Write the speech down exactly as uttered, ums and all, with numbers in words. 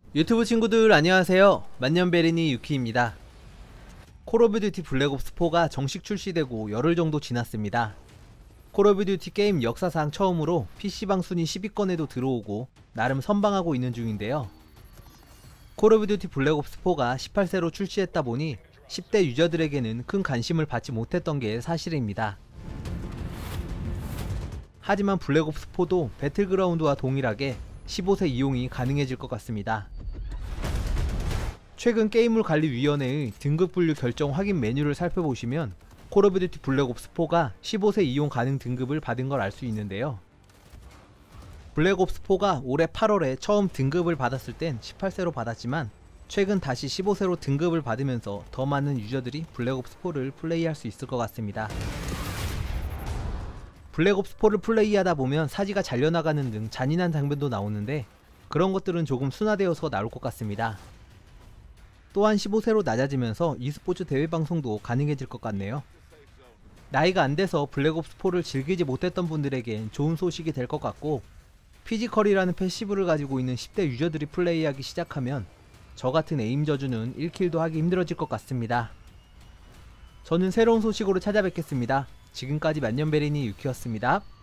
유튜브 친구들 안녕하세요. 만년베리니 유키입니다. 콜 오브 듀티 블랙옵스 포가 정식 출시되고 열흘 정도 지났습니다. 콜 오브 듀티 게임 역사상 처음으로 피씨방 순위 십 위권에도 들어오고 나름 선방하고 있는 중인데요. 콜 오브 듀티 블랙옵스 포가 십팔 세로 출시했다 보니 십 대 유저들에게는 큰 관심을 받지 못했던 게 사실입니다. 하지만 블랙옵스 포도 배틀그라운드와 동일하게 십오 세 이용이 가능해질 것 같습니다. 최근 게임물관리위원회의 등급 분류 결정 확인 메뉴를 살펴보시면 콜 오브 듀티 블랙옵스 포가 십오 세 이용 가능 등급을 받은 걸 알 수 있는데요. 블랙옵스 포가 올해 팔월에 처음 등급을 받았을 땐 십팔 세로 받았지만 최근 다시 십오 세로 등급을 받으면서 더 많은 유저들이 블랙옵스 포를 플레이할 수 있을 것 같습니다. 블랙옵스 포를 플레이하다 보면 사지가 잘려나가는 등 잔인한 장면도 나오는데 그런 것들은 조금 순화되어서 나올 것 같습니다. 또한 십오 세로 낮아지면서 e스포츠 대회 방송도 가능해질 것 같네요. 나이가 안 돼서 블랙옵스 포를 즐기지 못했던 분들에겐 좋은 소식이 될 것 같고, 피지컬이라는 패시브를 가지고 있는 십 대 유저들이 플레이하기 시작하면 저 같은 에임 저주는 일 킬도 하기 힘들어질 것 같습니다. 저는 새로운 소식으로 찾아뵙겠습니다. 지금까지 만년베리니 유키였습니다.